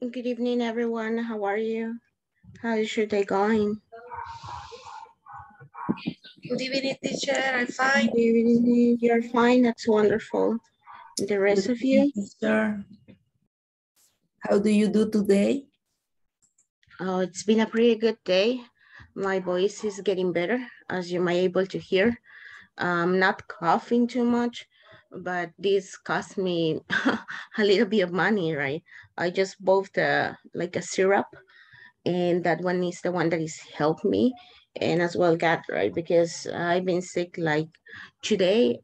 Good evening, everyone. How are you? How is your day going? Good evening, teacher. I'm fine. Good evening. You're fine. That's wonderful. The rest of you? Teacher. How do you do today? Oh, it's been a pretty good day. My voice is getting better, as you might able to hear. I'm not coughing too much, but this cost me a little bit of money, right? I just bought like a syrup, and that one is the one that is helped me, and as well got right because I've been sick like today.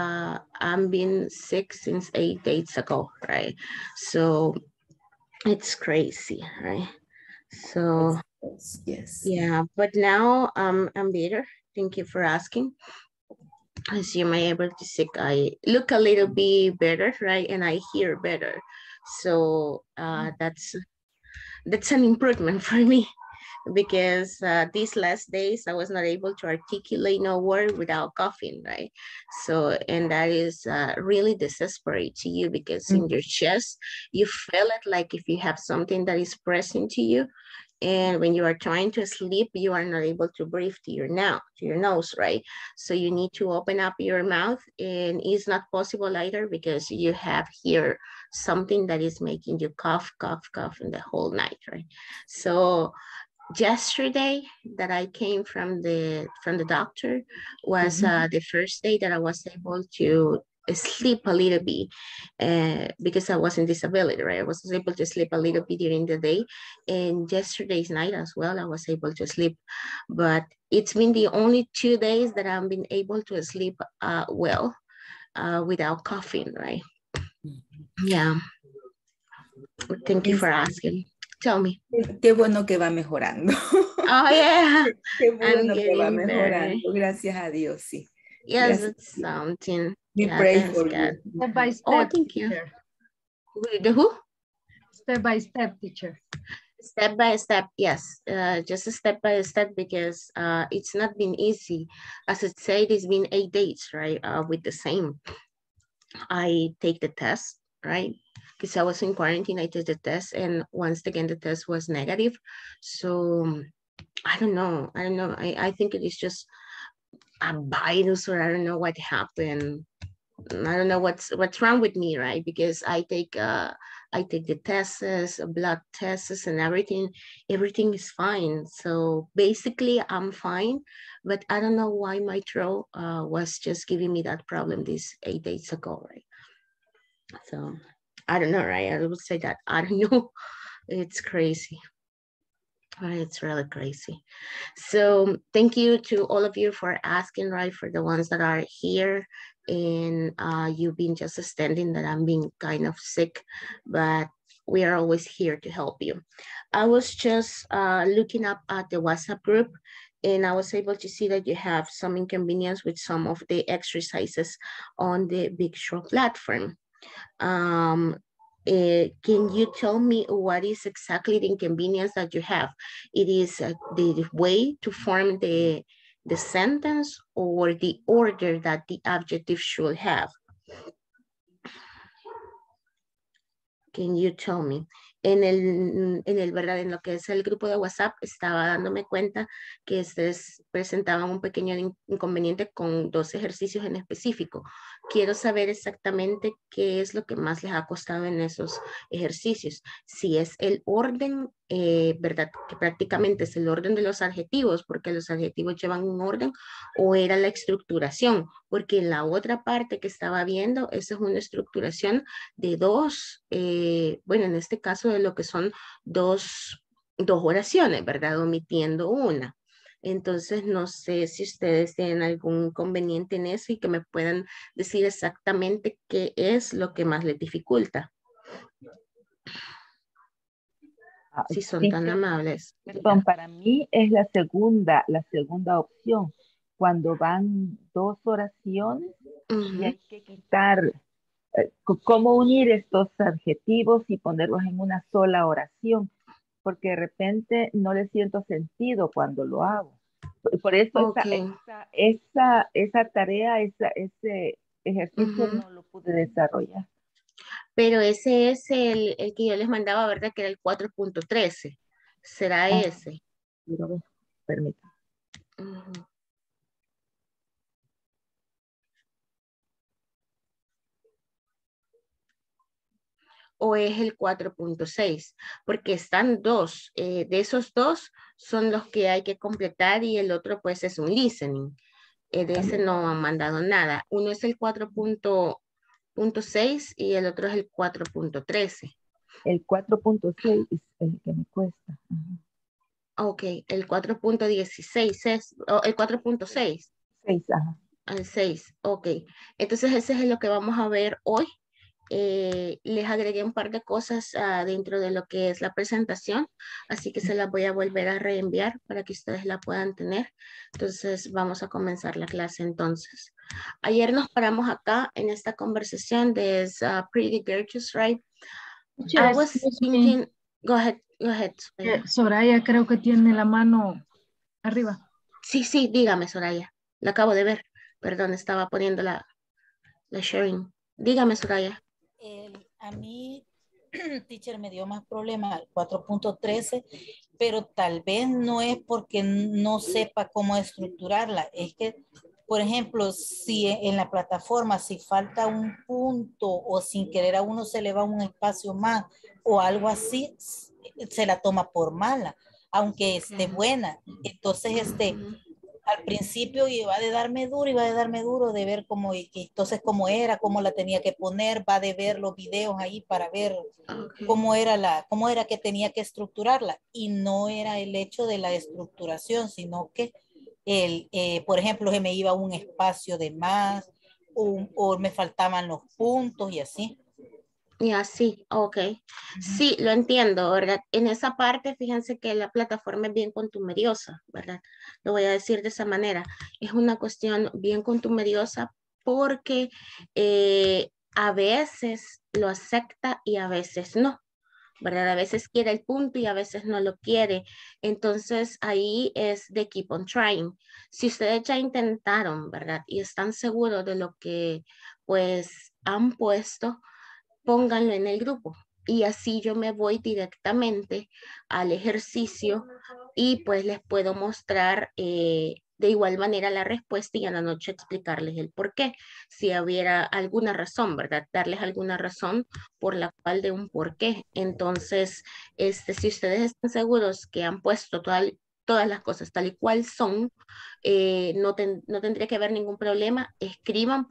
I'm been sick since 8 days ago, right? So it's crazy, right? So Yes. yeah, but now I'm better. Thank you for asking. As you may able to see, I look a little bit better, right? And I hear better. So that's an improvement for me because these last days I was not able to articulate no word without coughing, right? So, and that is really desperate to you because in your chest, you feel it like if you have something that is pressing to you, and when you are trying to sleep, you are not able to breathe to your nose, right? So you need to open up your mouth, and it's not possible either because you have here something that is making you cough, cough, cough in the whole night, right? So yesterday that I came from the doctor was the first day that I was able to sleep a little bit because I was in disability, right? I was able to sleep a little bit during the day, and yesterday's night as well I was able to sleep, but it's been the only 2 days that I've been able to sleep well without coughing, right? Yeah, thank you for asking. Tell me. Qué bueno que va mejorando. Oh yeah, Qué I'm bueno que va getting better. mejorando. Gracias a Dios, sí. Yes, Gracias. it's something. We Yeah, pray thanks for God. you. Step by Oh, step, thank you. teacher. With the who? Step by step, teacher. Step by step, yes. Just a step by step because it's not been easy. As I said, it's been 8 days, right? With the same. I take the test, right? Because I was in quarantine, I took the test, and once again, the test was negative. So I don't know. I think it is just a virus, or I don't know what happened. I don't know what's wrong with me, right? Because I take the tests, blood tests, and everything. Everything is fine. So basically, I'm fine, but I don't know why my throat was just giving me that problem these 8 days ago, right? So I don't know, right? I would say that I don't know. It's crazy. Right, it's really crazy. So thank you to all of you for asking, right? For the ones that are here, and you've been just standing that I'm being kind of sick, but we are always here to help you. I was just looking up at the WhatsApp group, and I was able to see that you have some inconvenience with some of the exercises on the Big Show platform. Um, can you tell me what is exactly the inconvenience that you have? It is the way to form the sentence or the order that the adjective should have? Can you tell me? ¿Verdad? En lo que es el grupo de WhatsApp, estaba dándome cuenta que ustedes presentaban un pequeño inconveniente con 2 ejercicios en específico. Quiero saber exactamente qué es lo que más les ha costado en esos ejercicios. Si es el orden, ¿verdad? Que prácticamente es el orden de los adjetivos, porque los adjetivos llevan un orden, o era la estructuración, porque en la otra parte que estaba viendo, esa es una estructuración de 2, bueno, en este caso de lo que son dos oraciones, ¿verdad? Omitiendo una. Entonces, no sé si ustedes tienen algún inconveniente en eso y que me puedan decir exactamente qué es lo que más les dificulta. Si son tan amables. Perdón, para mí es la segunda opción. Cuando van 2 oraciones y hay que quitar, cómo unir estos adjetivos y ponerlos en una sola oración, porque de repente no le siento sentido cuando lo hago. Por eso esa tarea, ese ejercicio no lo pude desarrollar. Pero ese es el que yo les mandaba, ¿verdad? Que era el 4.13. ¿Será ese? Quiero ver, permítame. Ujú. ¿O es el 4.6? Porque están dos. De esos dos son los que hay que completar y el otro pues es un listening. De ese no han mandado nada. Uno es el 4.6 y el otro es el 4.13. El 4.6 es el que me cuesta. Ok, el 4.16 es, el 4.6. 6, ajá. Al 6, ok. Entonces ese es lo que vamos a ver hoy. Les agregué un par de cosas dentro de lo que es la presentación, así que se las voy a volver a reenviar para que ustedes la puedan tener. Entonces vamos a comenzar la clase entonces. Ayer nos paramos acá en esta conversación de Pretty Gorgeous, right? I was Excuse me. thinking, go ahead, Soraya. Soraya creo que tiene la mano arriba. Sí, dígame, Soraya. La acabo de ver. Perdón, estaba poniendo la sharing. Dígame, Soraya. A mí, teacher, me dio más problema el 4.13, pero tal vez no es porque no sepa cómo estructurarla. Es que, por ejemplo, si en la plataforma, si falta un punto o sin querer a uno se le va un espacio más o algo así, se la toma por mala, aunque esté buena. Entonces, al principio iba de darme duro de ver cómo, entonces cómo era, cómo la tenía que poner, va de ver los videos ahí para ver cómo era que tenía que estructurarla. Y no era el hecho de la estructuración, sino que por ejemplo, se me iba un espacio de más o me faltaban los puntos y así. Ya, sí, ok. Sí, lo entiendo, ¿verdad? En esa parte, fíjense que la plataforma es bien contumeriosa, ¿verdad? Lo voy a decir de esa manera. Es una cuestión bien contumeriosa porque a veces lo acepta y a veces no, ¿verdad? A veces quiere el punto y a veces no lo quiere. Entonces ahí es de keep on trying. Si ustedes ya intentaron, ¿verdad? Y están seguros de lo que pues han puesto, pónganlo en el grupo. Y así yo me voy directamente al ejercicio y pues les puedo mostrar de igual manera la respuesta y a la noche explicarles el por qué. Si hubiera alguna razón, ¿verdad? Darles alguna razón por la cual de un por qué. Entonces, si ustedes están seguros que han puesto todas las cosas tal y cual son, no tendría que haber ningún problema. Escriban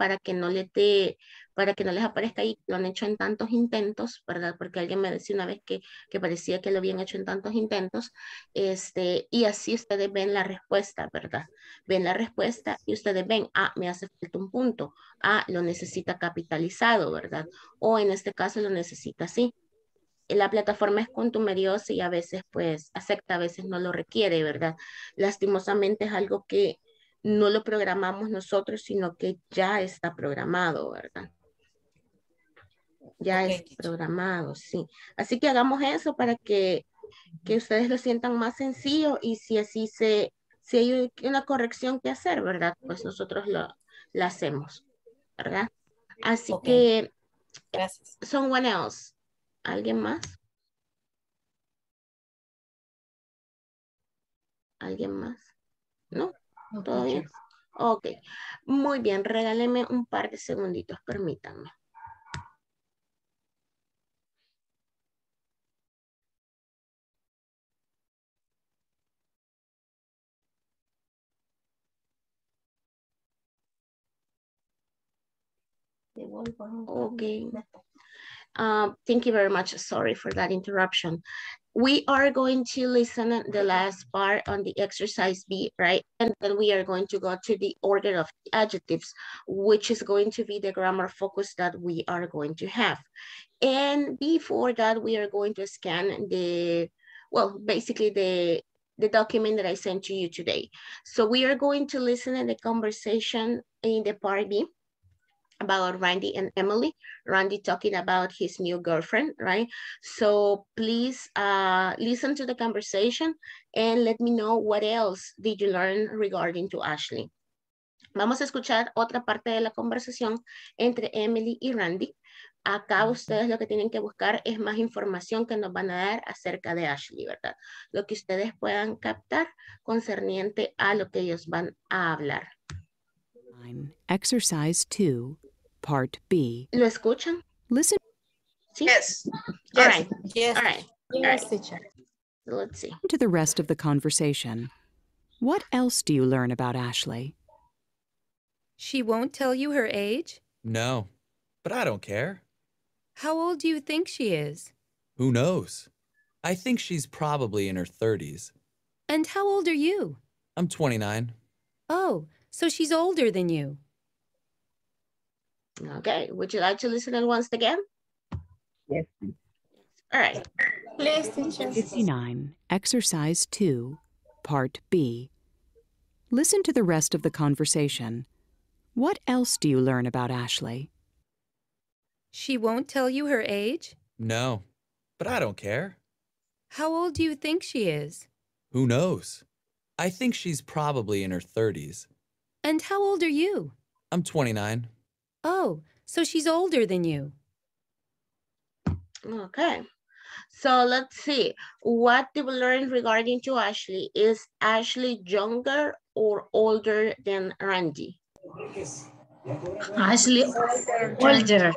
para que no les aparezca ahí, lo han hecho en tantos intentos, ¿verdad? Porque alguien me decía una vez que parecía que lo habían hecho en tantos intentos, y así ustedes ven la respuesta, ¿verdad? Ven la respuesta y ustedes ven, me hace falta un punto, lo necesita capitalizado, ¿verdad? O en este caso lo necesita así. La plataforma es contumeriosa y a veces pues acepta, a veces no lo requiere, ¿verdad? Lastimosamente es algo que no lo programamos nosotros, sino que ya está programado, ¿verdad? Ya Okay, es teacher. programado, sí. Así que hagamos eso para que ustedes lo sientan más sencillo y si si hay una corrección que hacer, ¿verdad? Pues nosotros la hacemos, ¿verdad? Así Okay, que, gracias. someone else, ¿alguien más? ¿Alguien más? ¿No? No, ¿Todo bien? teacher. Ok, muy bien, regáleme un par de segunditos, permítanme. Okay. Thank you very much. Sorry for that interruption. We are going to listen the last part on the exercise B, right? And then we are going to go to the order of the adjectives, which is going to be the grammar focus that we are going to have. And before that, we are going to scan basically the document that I sent to you today. So we are going to listen to the conversation in the part B about Randy and Emily. Randy talking about his new girlfriend, right? So please listen to the conversation and let me know what else did you learn regarding to Ashley. Vamos a escuchar otra parte de la conversación entre Emily y Randy. acá ustedes lo que tienen que buscar es más información que nos van a dar acerca de Ashley, ¿verdad? Lo que ustedes puedan captar concerniente a lo que ellos van a hablar. Exercise 2, Part B. ¿Lo escuchan? Listen. ¿Sí? Yes. All right. Yes. All right. All Yes, right. teacher. Let's see. To the rest of the conversation. What else do you learn about Ashley? She won't tell you her age? No, but I don't care. How old do you think she is? Who knows? I think she's probably in her 30s. And how old are you? I'm 29. Oh, so she's older than you. Okay. Would you like to listen it once again? Yes. All right. Please, teacher. 59, Exercise 2, Part B. Listen to the rest of the conversation. What else do you learn about Ashley? She won't tell you her age? No, but I don't care. How old do you think she is? Who knows? I think she's probably in her 30s. And how old are you? I'm 29. Oh, so she's older than you. Okay. So let's see. What did we learn regarding to Ashley? Is Ashley younger or older than Randy? Ashley, older. Older.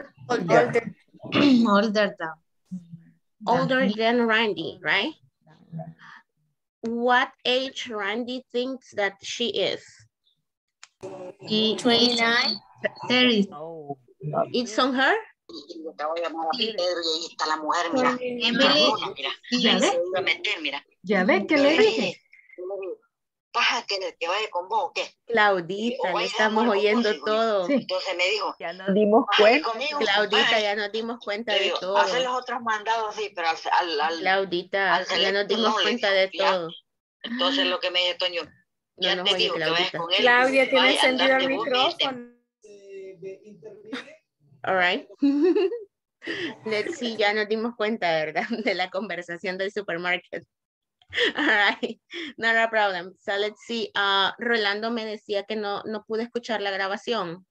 Older than. Older than Randy, right? What age Randy thinks that she is? 29. 30. Oh, It's on her? Emily, ¿ya ve? ¿Ya ve que le dije? Claudita, le estamos oyendo todo. Sí. Entonces me dijo, ya nos dimos cuenta. Claudita, ya nos dimos cuenta de todo. hacer los otros mandados, sí, pero Claudita, al ya nos selecto dimos no le cuenta dijo, de ya. todo. Entonces lo que me dice Toño, No ya nos te oye digo que vayas Claudita. con él. Claudia tiene vaya, encendido el andate vos, me dice. micrófono. All right. Let's see, ya nos dimos cuenta, ¿verdad? De la conversación del supermarket. All right, not a problem. So let's see. Rolando me decía que no pude escuchar la grabación.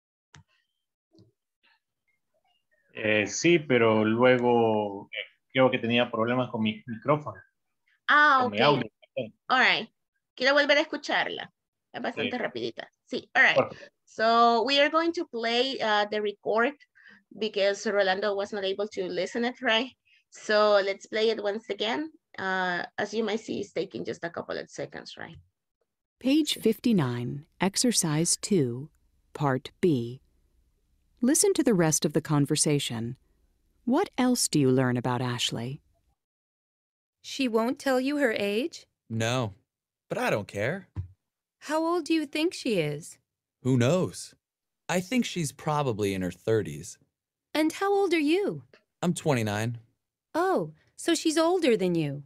Sí, pero luego creo que tenía problemas con mi micrófono. Con mi Ok. audio. All right. Quiero volver a escucharla. Es bastante Sí. rapidita. Sí, all right. Por- So we are going to play the record because Rolando was not able to listen it, right? So let's play it once again. As you might see, it's taking just a couple of seconds, right? Page 59, Exercise 2, Part B. Listen to the rest of the conversation. What else do you learn about Ashley? She won't tell you her age? No, but I don't care. How old do you think she is? Who knows? I think she's probably in her 30s. And how old are you? I'm 29. Oh, so she's older than you.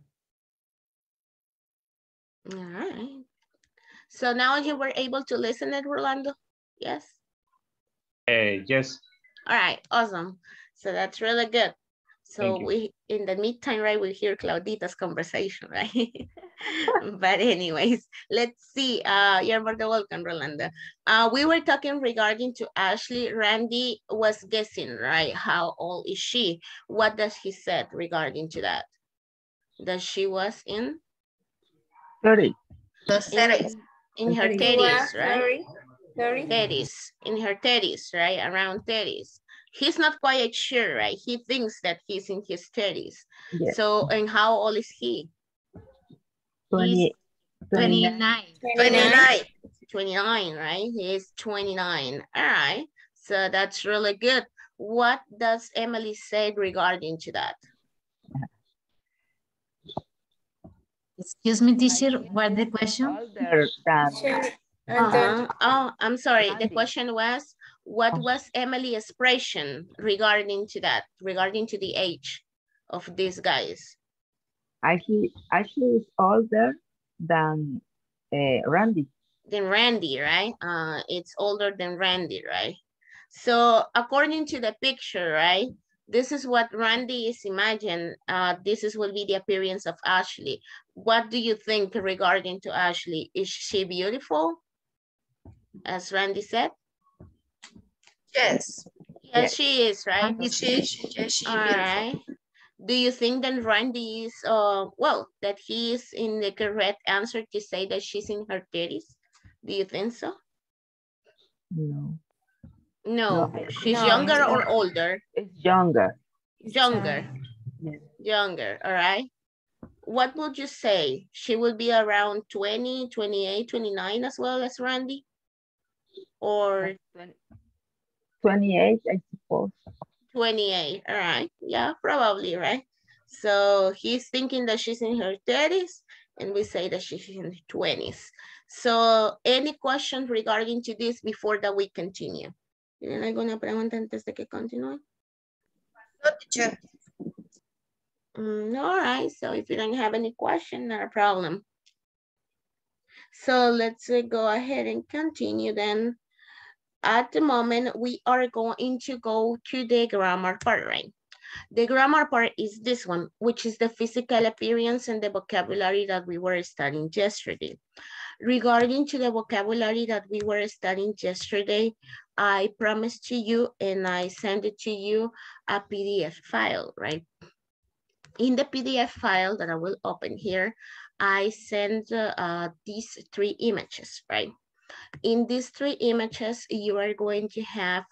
All right. So now you were able to listen it, Rolando? Yes? Yes. All right, awesome. So that's really good. So Thank you. we, in the meantime, right, we hear Claudita's conversation, right? But anyways, let's see. You're more than welcome, Rolanda. We were talking regarding to Ashley. Randy was guessing, right? How old is she? What does he said regarding to that? That she was in? 30. In her 30s, right? 30. 30s, in her 30s, right? Around 30s. He's not quite sure, right? He thinks that he's in his 30s. Yes. So, and how old is he? 20, 29. 29, right? He is 29. All right. So that's really good. What does Emily say regarding to that? Excuse me, teacher, what the question? Older than Oh, I'm sorry. The Randy. question was, what was Emily's expression regarding to that, regarding to the age of these guys? Ashley is older than Randy. Than Randy, right? It's older than Randy, right? So according to the picture, right? This is what Randy is imagining. Will be the appearance of Ashley. What do you think regarding to Ashley? Is she beautiful? As Randy said? Yes. Yes, she is, right? She All right. Do you think that Randy is, well, that he is in the correct answer to say that she's in her 30s? Do you think so? No. No, she's No, younger or no. older? It's younger. Younger. Yes. Younger, all right. What would you say? She will be around 20, 28, 29 as well as Randy? Or 28, I suppose. 28, all right. Yeah, probably, right? So he's thinking that she's in her 30s and we say that she's in her 20s. So any questions regarding to this before that we continue? ¿Tienen alguna pregunta antes de que continúe? No, teacher. All right, so if you don't have any question, not a problem. So let's go ahead and continue then. At the moment, we are going to go to the grammar part, right? The grammar part is this one, which is the physical appearance and the vocabulary that we were studying yesterday. Regarding to the vocabulary that we were studying yesterday, I promised to you and I sent it to you a PDF file, right? In the PDF file that I will open here, I sent these 3 images, right? In these 3 images, you are going to have,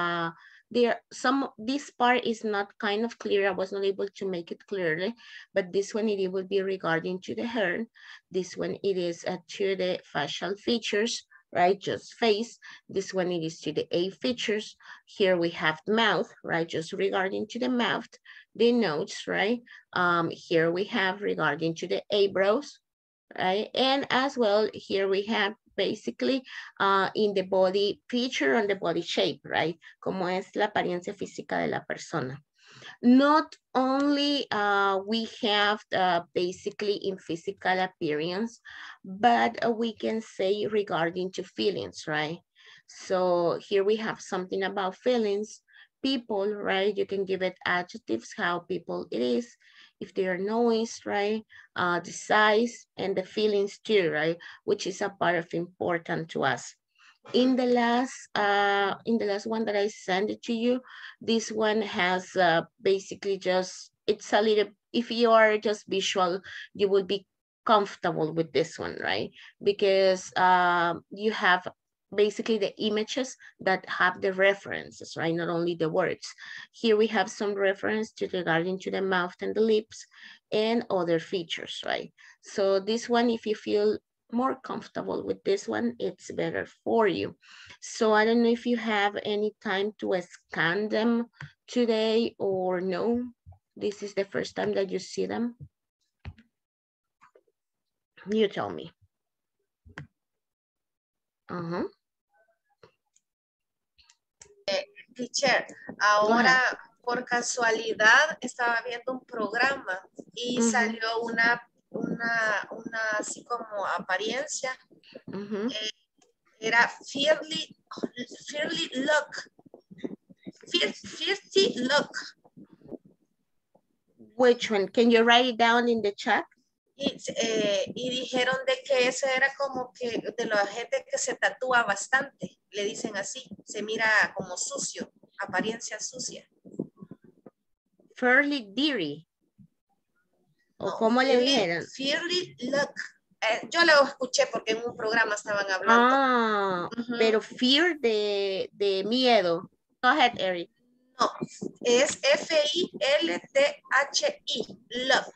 this part is not kind of clear. I was not able to make it clearly, but this one, it will be regarding to the hair. This one, it is to the facial features, right? Just face. This one, it is to the A features. Here we have mouth, right? Just regarding to the mouth, the nose, right? Here we have regarding to the eyebrows, right? And as well, here we have basically in the body feature and the body shape, right? Como es la apariencia física de la persona. Not only we have basically in physical appearance, but we can say regarding to feelings, right? So here we have something about feelings. People, right? You can give it adjectives, how people it is, if they are noise, right? The size and the feelings too, right? Which is a part of important to us. In the last one that I sent it to you, this one has basically just, it's a little, if you are just visual, you will be comfortable with this one, right? Because you have basically the images that have the references, right? Not only the words. Here we have some reference to regarding to the mouth and the lips and other features, right? So this one, if you feel more comfortable with this one, it's better for you. So I don't know if you have any time to scan them today or no. This is the first time that you see them. You tell me. Teacher, ahora por casualidad estaba viendo un programa y salió una así como apariencia. Era Fearly Look. Fearly Look. Which one? Can you write it down in the chat? Y dijeron de que ese era como que de la gente que se tatúa bastante, le dicen así, se mira como sucio, apariencia sucia. Fairly Deary. ¿O no, cómo le dijeron? Fairly Look. Yo lo escuché porque en un programa estaban hablando. Pero fear de miedo. Go ahead, Eric. No, es F-I-L-T-H-I. Look.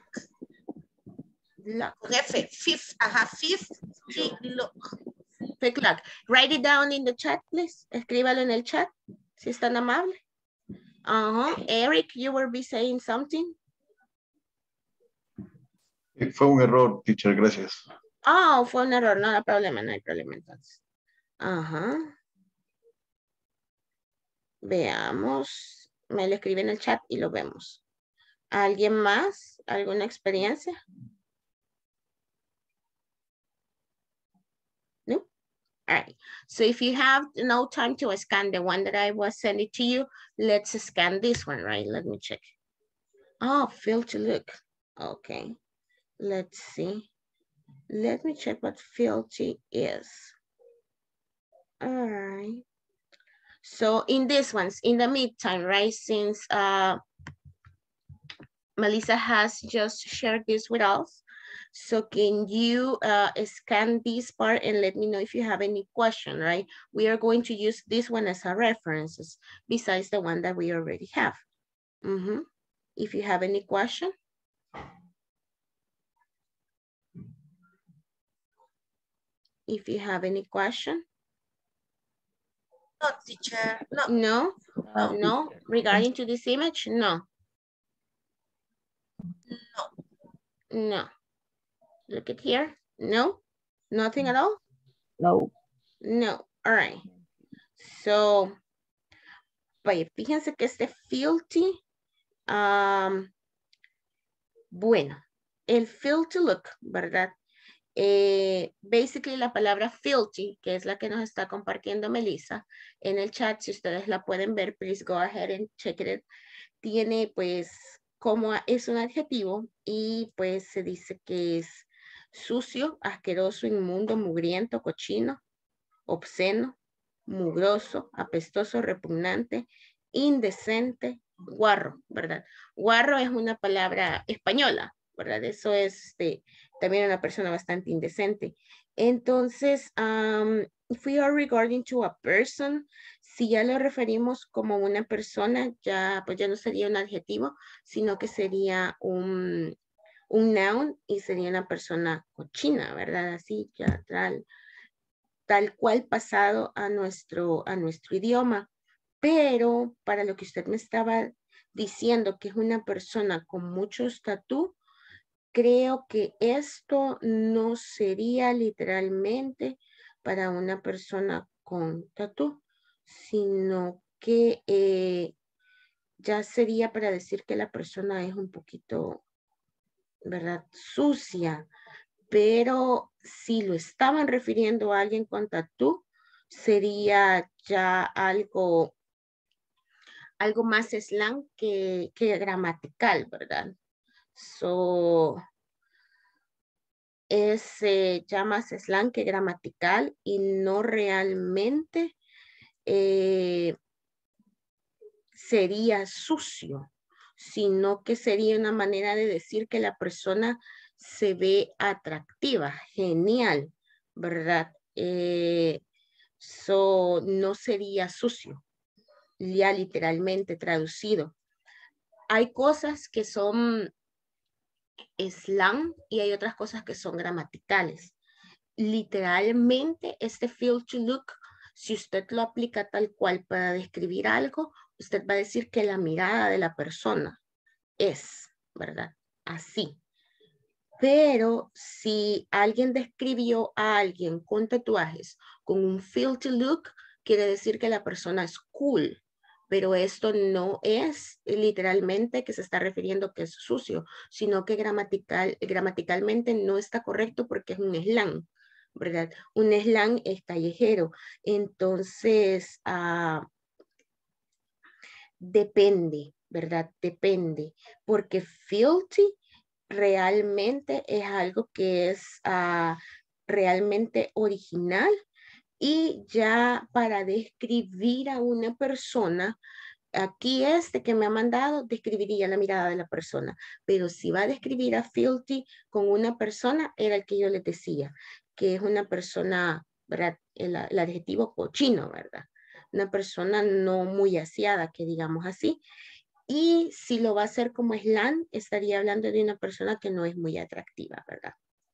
Con F, fifth, fifth look. Fifth look. Write it down in the chat, please. Escríbalo en el chat, si es tan amable. Eric, you will be saying something. Fue un error, teacher, gracias. Fue un error, no hay problema, no hay problema entonces. Veamos. Me lo escribe en el chat y lo vemos. ¿Alguien más? ¿Alguna experiencia? No? All right. So if you have no time to scan the one that I was sending to you, let's scan this one, right? Let me check. Feel to look. Okay. Let's see. Let me check what fealty is. All right. So in this ones, in the meantime, right, since Melissa has just shared this with us, so can you scan this part and let me know if you have any question, right? We are going to use this one as a reference besides the one that we already have. If you have any question. If you have any question. No, teacher, no. No? No? Regarding to this image? No. No. No. Look at here. No? Nothing at all? No. No. All right. So, vaya, fíjense que este filthy, bueno, el filthy look, ¿verdad? Basically la palabra filthy, que es la que nos está compartiendo Melissa en el chat, si ustedes la pueden ver, please go ahead and check it. Tiene pues como es un adjetivo y pues se dice que es sucio, asqueroso, inmundo, mugriento, cochino, obsceno, mugroso, apestoso, repugnante, indecente, guarro, ¿verdad? Guarro es una palabra española, ¿verdad? Eso es también una persona bastante indecente. Entonces, if we are regarding to a person, si ya lo referimos como una persona, ya pues ya no sería un adjetivo, sino que sería un noun y sería una persona cochina, ¿verdad? Así, ya tal cual pasado a nuestro idioma. Pero para lo que usted me estaba diciendo que es una persona con muchos tatú, creo que esto no sería literalmente para una persona con tatú, sino que ya sería para decir que la persona es un poquito, ¿verdad? Sucia. Pero si lo estaban refiriendo a alguien con tatú, sería ya algo más slang que gramatical, ¿verdad? So, es ya más slang que gramatical y no realmente sería sucio, sino que sería una manera de decir que la persona se ve atractiva, genial, ¿verdad? No sería sucio, ya literalmente traducido. Hay cosas que son slang y hay otras cosas que son gramaticales. Literalmente, este feel to look, si usted lo aplica tal cual para describir algo, usted va a decir que la mirada de la persona es, ¿verdad? Así. Pero si alguien describió a alguien con tatuajes con un feel to look, quiere decir que la persona es cool. Pero esto no es literalmente que se está refiriendo que es sucio, sino que gramaticalmente no está correcto porque es un slang, ¿verdad? Un slang es callejero. Entonces, depende, ¿verdad? Depende, porque filthy realmente es algo que es realmente original y ya para describir a una persona, aquí este que me ha mandado describiría la mirada de la persona, pero si va a describir a filthy con una persona, era el que yo les decía, que es una persona, ¿verdad? El adjetivo cochino, ¿verdad? Una persona no muy aseada, que digamos así. Y si lo va a hacer como slang, estaría hablando de una persona que no es muy atractiva, ¿verdad?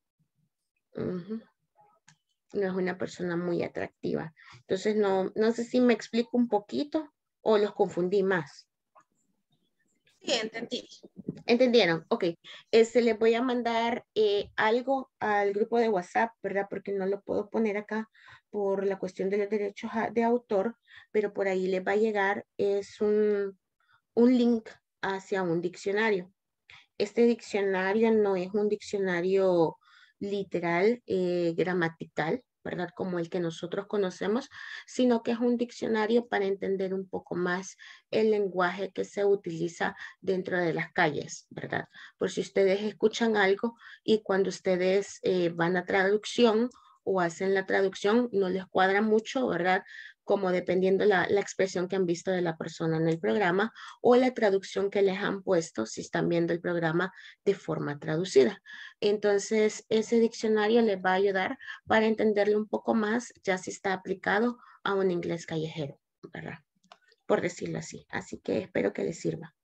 No es una persona muy atractiva. Entonces, no sé si me explico un poquito o los confundí más. Sí, entendí. ¿Entendieron? Ok. Les voy a mandar algo al grupo de WhatsApp, ¿verdad? Porque no lo puedo poner acá por la cuestión de los derechos de autor, pero por ahí les va a llegar, es un link hacia un diccionario. Este diccionario no es un diccionario literal, gramatical, ¿verdad? Como el que nosotros conocemos, sino que es un diccionario para entender un poco más el lenguaje que se utiliza dentro de las calles, ¿verdad? Por si ustedes escuchan algo y cuando ustedes van a traducción o hacen la traducción no les cuadra mucho, ¿verdad? como dependiendo la expresión que han visto de la persona en el programa o la traducción que les han puesto si están viendo el programa de forma traducida. Entonces, ese diccionario les va a ayudar para entenderlo un poco más, ya si está aplicado a un inglés callejero, ¿verdad? Por decirlo así. Así que espero que les sirva.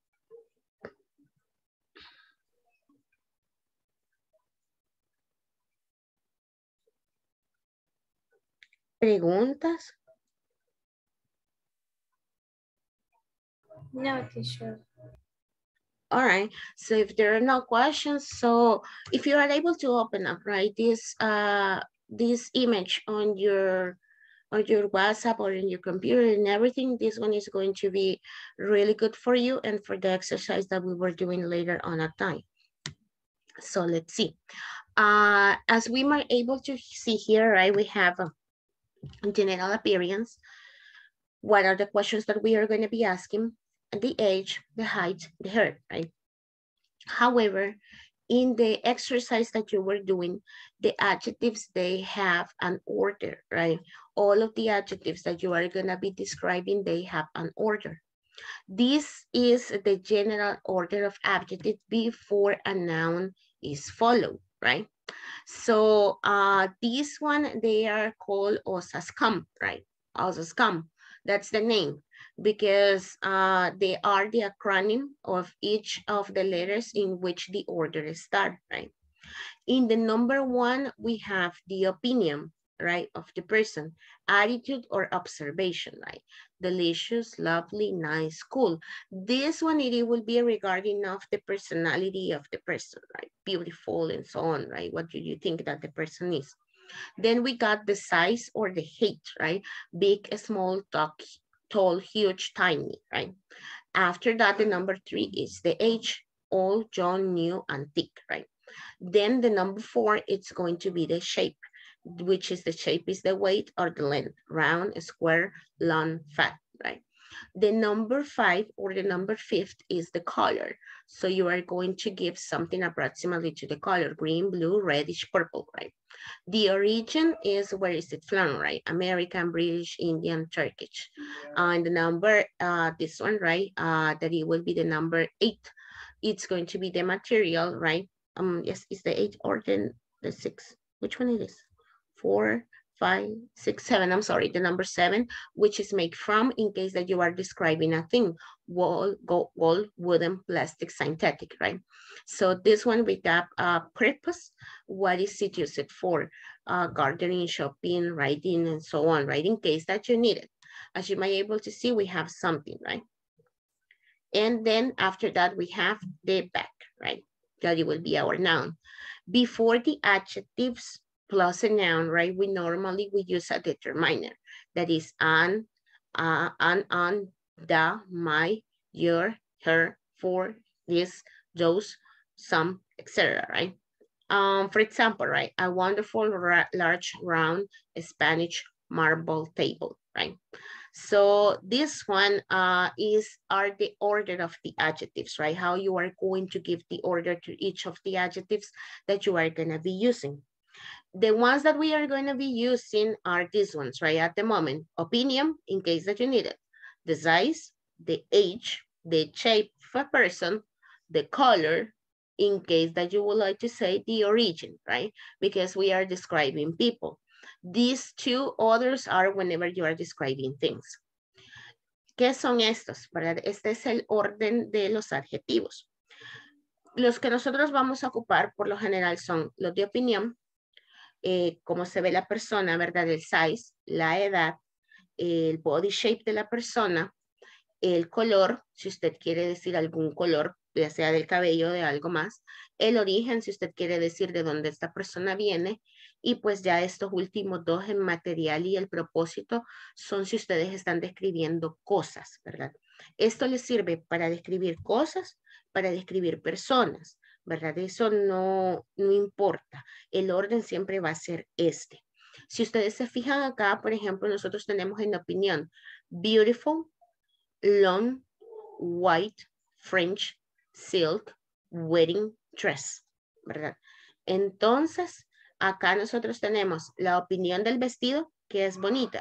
¿Preguntas? No, teacher. All right, so if there are no questions, so if you are able to open up, right, this image on your WhatsApp or in your computer and everything, this one is going to be really good for you and for the exercise that we were doing later on at time. So let's see. As we were able to see here, right, we have a general appearance. What are the questions that we are going to be asking? The age, the height, the hair, right? However, in the exercise that you were doing, the adjectives, they have an order, right? All of the adjectives that you are gonna be describing, they have an order. This is the general order of adjectives before a noun is followed, right? So this one, they are called OSASCAM, right? OSASCAM, that's the name, because they are the acronym of each of the letters in which the order starts, right? In the number one, we have the opinion, right, of the person, attitude or observation, right? Delicious, lovely, nice, cool. This one, it will be regarding of the personality of the person, right? Beautiful and so on, right? What do you think that the person is? Then we got the size or the height, right? Big, small, tall, huge, tiny, right? After that, the number three is the age, old, young, new, antique, right? Then the number four, it's going to be the shape, which is the shape is the weight or the length, round, square, long, fat, right? The number five or the number fifth is the color. So you are going to give something approximately to the color, green, blue, reddish, purple, right? The origin is where is it from, right? American, British, Indian, Turkish. And the number, this one, right? That it will be the number 8. It's going to be the material, right? Yes, it's the 8 or then the 6. Which one it is? 4, 5, 6, 7. I'm sorry, the number 7, which is made from, in case that you are describing a thing, wool, wooden, plastic, synthetic, right? So this one we got purpose. What is it used for? Gardening, shopping, writing, and so on, right? In case that you need it. As you may be able to see, we have something, right? And then after that, we have the back, right? That it will be our noun. Before the adjectives plus a noun, right? We use a determiner. That is on, the, my, your, her, for, this, those, some, etc., right? For example, right? A wonderful, large, round, Spanish marble table, right? So this one are the order of the adjectives, right? How you are going to give the order to each of the adjectives that you are going to be using. The ones that we are going to be using are these ones, right? At the moment, opinion, in case that you need it, the size, the age, the shape of a person, the color, in case that you would like to say the origin, right? Because we are describing people. These two others are whenever you are describing things. ¿Qué son estos? ¿Verdad? Este es el orden de los adjetivos. Los que nosotros vamos a ocupar por lo general son los de opinión, cómo se ve la persona, ¿verdad? El size, la edad, el body shape de la persona, el color, si usted quiere decir algún color, ya sea del cabello o de algo más, el origen, si usted quiere decir de dónde esta persona viene, y pues ya estos últimos dos, el material y el propósito, son si ustedes están describiendo cosas, ¿verdad? Esto les sirve para describir cosas, para describir personas, ¿verdad? Eso no importa. El orden siempre va a ser este. Si ustedes se fijan acá, por ejemplo, nosotros tenemos en opinión beautiful, long, white, French, silk, wedding dress, ¿verdad? Entonces, acá nosotros tenemos la opinión del vestido, que es bonita.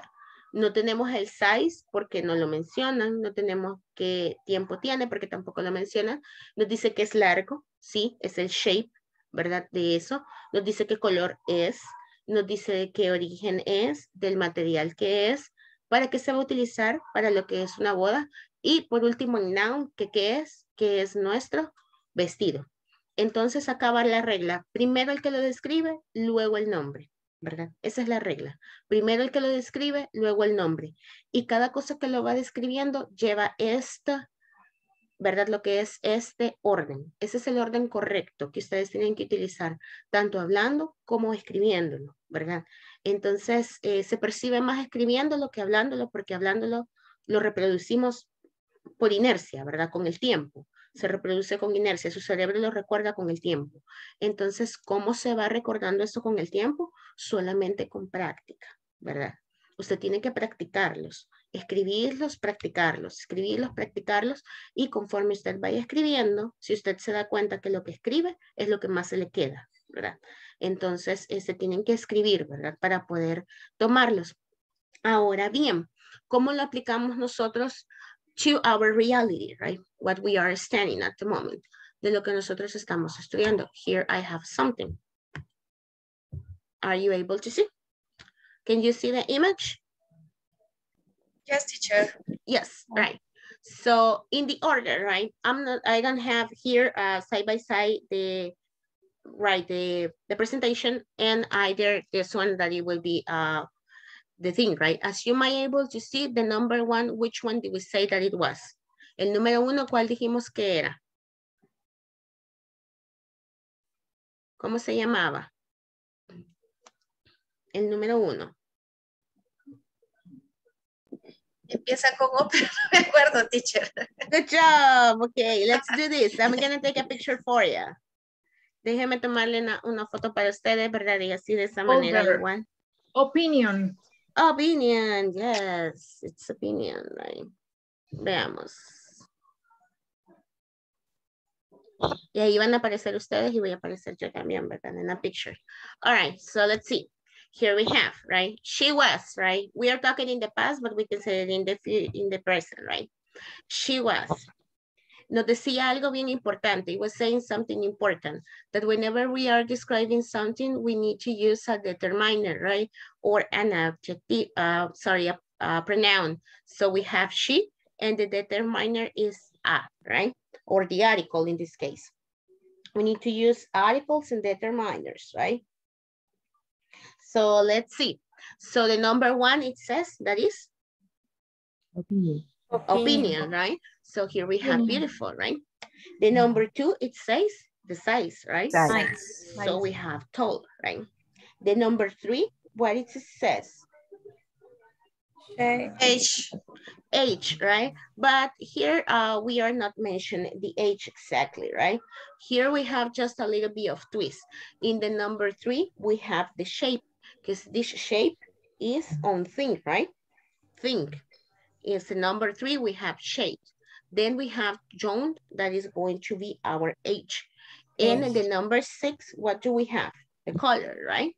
No tenemos el size porque no lo mencionan. No tenemos qué tiempo tiene porque tampoco lo mencionan. Nos dice que es largo. Sí, es el shape, ¿verdad? De eso. Nos dice qué color es. Nos dice de qué origen es, del material que es, para qué se va a utilizar, para lo que es una boda. Y por último, el noun, que es nuestro vestido. Entonces acá va la regla. Primero el que lo describe, luego el nombre, ¿verdad? Esa es la regla. Primero el que lo describe, luego el nombre. Y cada cosa que lo va describiendo lleva esta, ¿verdad? Lo que es este orden. Ese es el orden correcto que ustedes tienen que utilizar, tanto hablando como escribiéndolo, ¿verdad? Entonces, se percibe más escribiéndolo que hablándolo, porque hablándolo lo reproducimos por inercia, ¿verdad? Con el tiempo. Se reproduce con inercia, su cerebro lo recuerda con el tiempo. Entonces, ¿cómo se va recordando eso con el tiempo? Solamente con práctica, ¿verdad? Usted tiene que practicarlos, escribirlos, practicarlos, escribirlos, practicarlos, y conforme usted vaya escribiendo, si usted se da cuenta que lo que escribe es lo que más se le queda, ¿verdad? Entonces, se tienen que escribir, ¿verdad? Para poder tomarlos. Ahora bien, ¿cómo lo aplicamos nosotros to our reality, right? What we are studying at the moment, de lo que nosotros estamos estudiando. Here I have something. Are you able to see? Can you see the image? Yes, teacher. Yes, right. So in the order, right? I don't have here side by side the presentation, and either this one that it will be the thing, right? As you might able to see, the number one, which one did we say that it was? El número uno, ¿cuál dijimos que era? ¿Cómo se llamaba? El número uno. Empieza con O, pero no me acuerdo, teacher. Good job. Okay, let's do this. I'm going to take a picture for you. Déjeme tomarle una foto para ustedes, ¿verdad? Y así de esa manera igual. Opinion. Opinion, yes. It's opinion, right? Veamos. Y ahí van a aparecer ustedes y voy a aparecer yo también, ¿verdad? En la picture. All right, so let's see. Here we have, right? She was, right? We are talking in the past, but we can say it in the present, right? She was. Nos decía algo bien importante. It was saying something important, that whenever we are describing something, we need to use a determiner, right? Or an adjective, a pronoun. So we have she, and the determiner is a, right? Or the article in this case. We need to use articles and determiners, right? So let's see. So the number one, it says that is? Opinion. Opinion, right? So here we have beautiful, right? The number two, it says the size, right? Size. So we have tall, right? The number three, what it says? Age. Age, right? But here we are not mentioning the age exactly, right? Here we have just a little bit of twist. In the number three, we have the shape, because this shape is on thing, right? Thing. Is the number three, we have shape. Then we have John, that is going to be our age. And in the number six, what do we have? The color, right?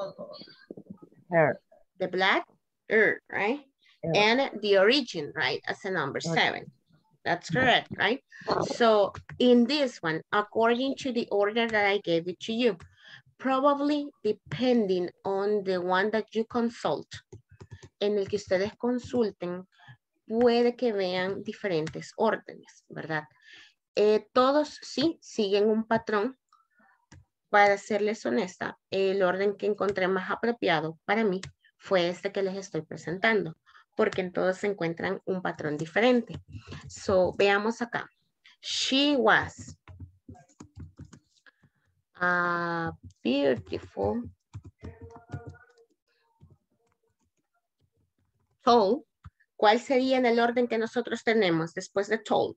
Hair. The black, right? And the origin, right? As a number seven. That's correct, right? So in this one, according to the order that I gave it to you, probably depending on the one that you consult, en el que ustedes consulten, puede que vean diferentes órdenes, ¿verdad? Todos sí siguen un patrón. Para serles honesta, el orden que encontré más apropiado para mí fue este que les estoy presentando, porque en todos se encuentran un patrón diferente. So, veamos acá. She was beautiful, tall. ¿Cuál sería en el orden que nosotros tenemos después de told?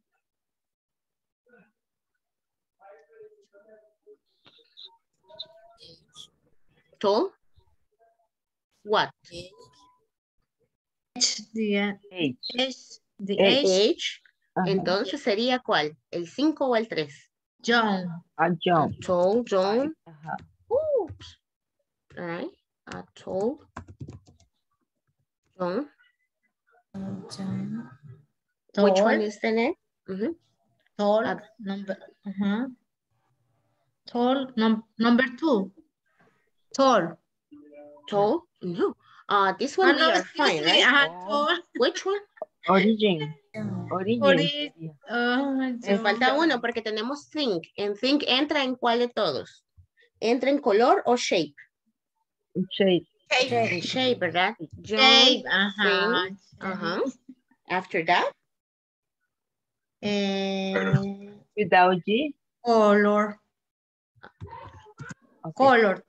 Tall? What? Age. Entonces sería ¿cuál? ¿El 5 o el 3? John. John. Tall, John. Oops. All right. Tall John. John. Which Tall. one is the name? Tall. Number. Tall. Number 2. Tall. Tall? No. This one we are fine, right? Tall. Which one? Origin. Me falta uno porque tenemos think. En think entra en cuál de todos. ¿Entra en color o shape? Shape. En shape, ¿verdad? John, Shape. think. After that? Without G. Color. Okay. Color.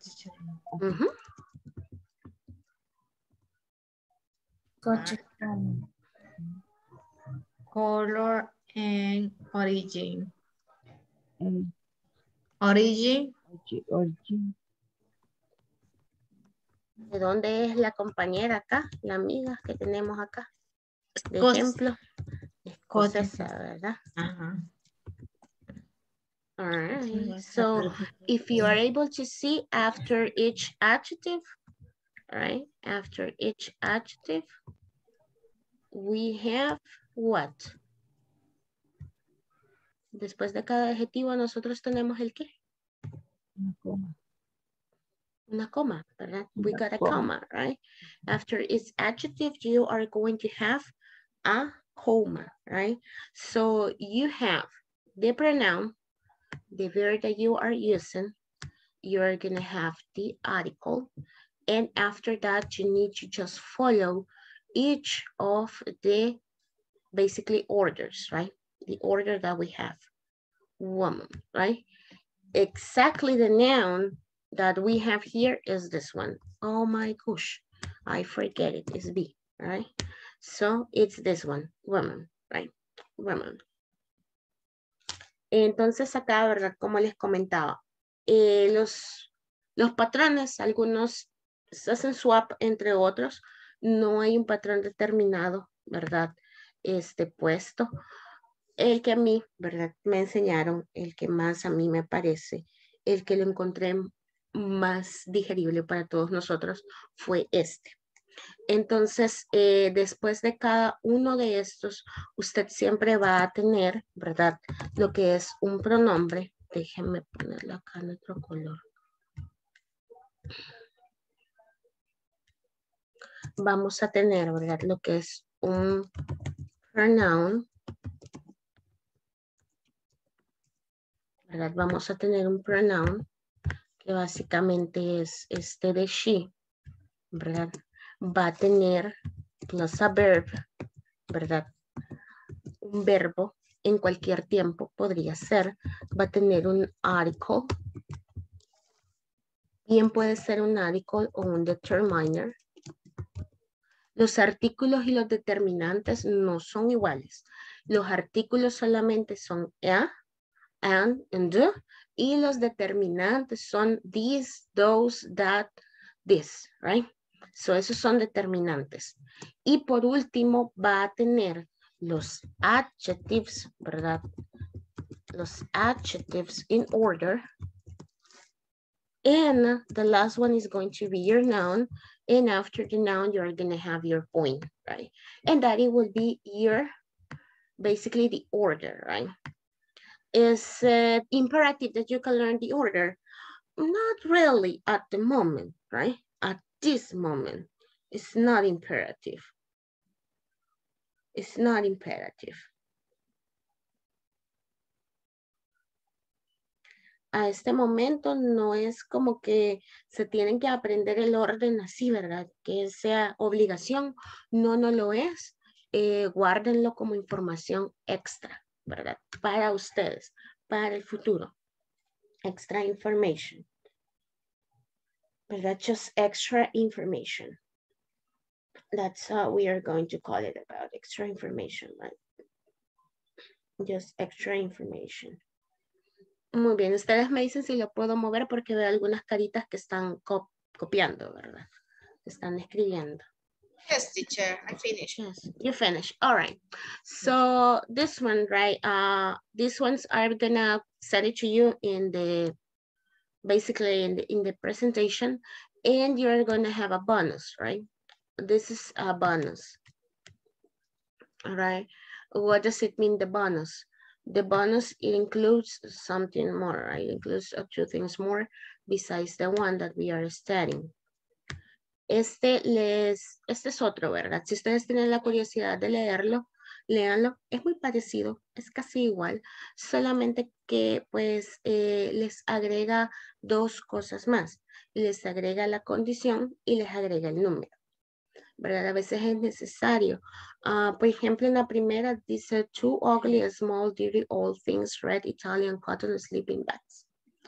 Color and origin. Origin. ¿De dónde es la compañera acá? La amiga que tenemos acá. De ejemplo. Escocesa, ¿verdad? All right. So if you are able to see after each adjective, all right, after each adjective, we have what? Después de cada adjetivo nosotros tenemos el qué? Una coma, ¿verdad? We got a comma, right? After each adjective, you are going to have a comma, right? So you have the pronoun, the verb that you are using, you're going to have the article, and after that, you need to just follow each of the basically orders, right? The order that we have. Woman, right? Exactly the noun that we have here is this one. Oh my gosh, I forget it, it's B, right? So it's this one, woman, right? Woman. Entonces acá, ¿verdad? Como les comentaba, los patrones, algunos se hacen swap entre otros, no hay un patrón determinado, ¿verdad? Puesto. El que a mí, ¿verdad? Me enseñaron, el que más a mí me parece, el que lo encontré más digerible para todos nosotros fue este. Entonces, después de cada uno de estos, usted siempre va a tener, ¿verdad? Lo que es un pronombre. Déjenme ponerlo acá en otro color. Vamos a tener, ¿verdad? Lo que es un pronoun. ¿Verdad? Vamos a tener un pronoun que básicamente es de she, ¿verdad? Va a tener plus a verb, ¿verdad? Un verbo en cualquier tiempo podría ser, va a tener un article, bien puede ser un article o un determiner. Los artículos y los determinantes no son iguales. Los artículos solamente son a, and the, y los determinantes son these, those, that, this, right? So esos son determinantes. Y por último va a tener los adjectives, ¿verdad? Los adjectives in order. And the last one is going to be your noun. And after the noun, you're going to have your point, right? And that it will be your, basically the order, right? Is it imperative that you can learn the order? Not really at the moment, right? At this moment, it's not imperative. It's not imperative. A este momento no es como que se tienen que aprender el orden así, ¿verdad? Que sea obligación. No, no lo es. Guárdenlo como información extra, ¿verdad? Para ustedes, para el futuro. Extra information. ¿Verdad? Just extra information. That's how we are going to call it about extra information, right? Just extra information. Muy bien, ustedes me dicen si lo puedo mover porque veo algunas caritas que están copiando, ¿verdad? Están escribiendo. Yes, teacher, I finished. Yes, you finished. All right. So this one, right? These ones I'm gonna send it to you in the, basically in the presentation, and you're gonna have a bonus, right? This is a bonus. All right. What does it mean, the bonus? The bonus, it includes something more, right? It includes two things more besides the one that we are studying. Este es otro, ¿verdad? Si ustedes tienen la curiosidad de leerlo, léanlo. Es muy parecido, es casi igual, solamente que pues les agrega dos cosas más. Les agrega la condición y les agrega el número, ¿verdad? A veces es necesario. Por ejemplo, en la primera dice, two ugly, small, dirty, old things, red Italian cotton sleeping bags.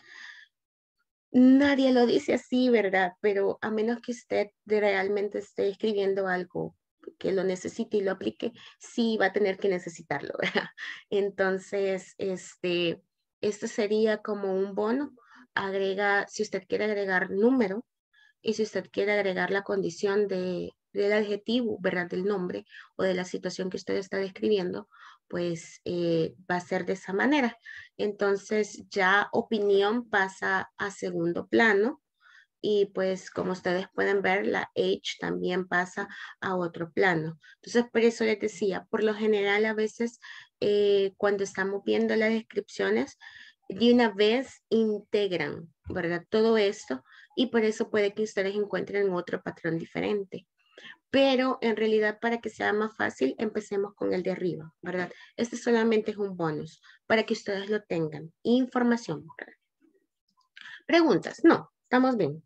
Nadie lo dice así, ¿verdad? Pero a menos que usted realmente esté escribiendo algo que lo necesite y lo aplique, sí va a tener que necesitarlo, ¿verdad? Entonces, esto sería como un bono. Agrega, si usted quiere agregar número y si usted quiere agregar la condición del adjetivo, ¿verdad? Del nombre o de la situación que usted está describiendo, pues va a ser de esa manera. Entonces ya opinión pasa a segundo plano y pues como ustedes pueden ver, la age también pasa a otro plano. Entonces por eso les decía, por lo general a veces cuando estamos viendo las descripciones, de una vez integran, ¿verdad? Todo esto y por eso puede que ustedes encuentren otro patrón diferente. Pero en realidad para que sea más fácil, empecemos con el de arriba, ¿verdad? Este solamente es un bonus para que ustedes lo tengan. Información, ¿verdad? Preguntas, no, estamos bien.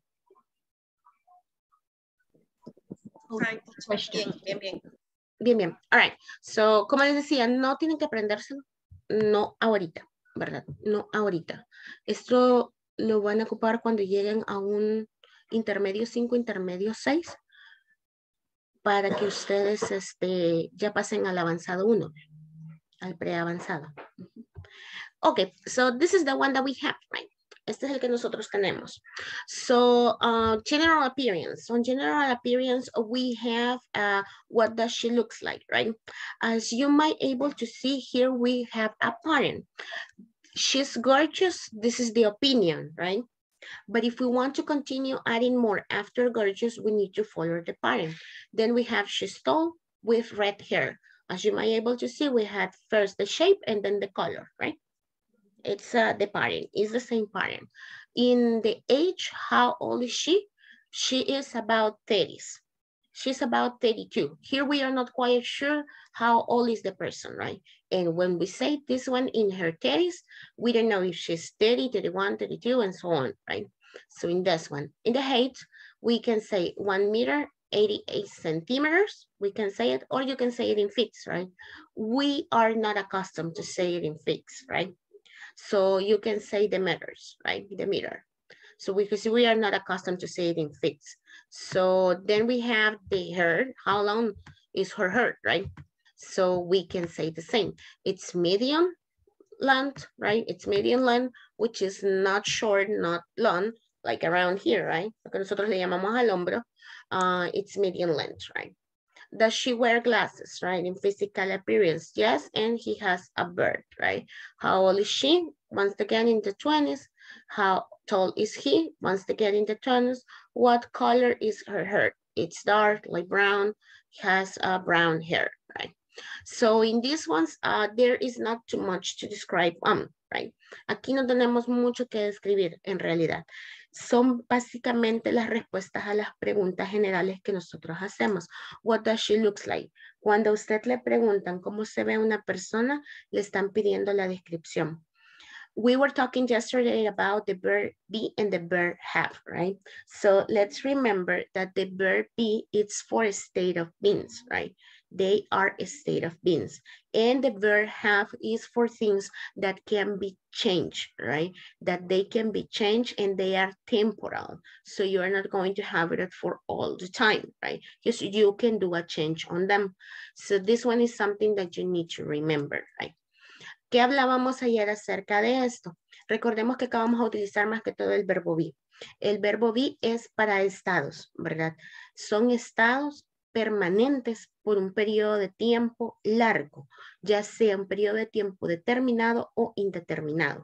Bien. All right. So, como les decía, no tienen que aprendérselo. No ahorita, ¿verdad? No ahorita. Esto lo van a ocupar cuando lleguen a un intermedio 5, intermedio 6, para que ustedes ya pasen al avanzado 1, al preavanzado. Okay, so this is the one that we have, right? Este es el que nosotros tenemos. So, general appearance. On general appearance, we have what does she looks like, right? As you might able to see here, we have a pattern. She's gorgeous. This is the opinion, right? But if we want to continue adding more after gorgeous, we need to follow the pattern. Then we have she's tall with red hair. As you might able to see, we had first the shape and then the color, right? It's the pattern, it's the same pattern. In the age, how old is she? She is about 30s. She's about 32. Here we are not quite sure how old is the person, right? And when we say this one in her 30s, we don't know if she's 30, 31, 32, and so on, right? So in this one, in the height, we can say 1 meter, 88 centimeters, we can say it, or you can say it in feet, right? We are not accustomed to say it in feet, right? So you can say the meters, right? The meter. So because we are not accustomed to say it in feet. So then we have the hair. How long is her hair, right? So we can say the same. It's medium length, right? It's medium length, which is not short, not long, like around here, right? Lo que nosotros le llamamos al hombro. It's medium length, right? Does she wear glasses, right? In physical appearance, yes, and he has a beard, right? How old is she? Once again, in the 20s. How tall is he? Once again, in the 20s. What color is her hair? It's dark, like brown, has brown hair, right? So in these ones, there is not too much to describe, right? Aquí no tenemos mucho que describir, en realidad. Son básicamente las respuestas a las preguntas generales que nosotros hacemos. What does she looks like? Cuando a usted le preguntan cómo se ve una persona, le están pidiendo la descripción. We were talking yesterday about the verb be and the verb have, right? So let's remember that the verb be is for a state of beings, right? They are a state of beings. And the verb have is for things that can be changed, right? That they can be changed and they are temporal. So you are not going to have it for all the time, right? Because you can do a change on them. So this one is something that you need to remember, right? ¿Qué hablábamos ayer acerca de esto? Recordemos que acá vamos a utilizar más que todo el verbo be. El verbo be es para estados, ¿verdad? Son estados permanentes por un periodo de tiempo largo, ya sea un periodo de tiempo determinado o indeterminado.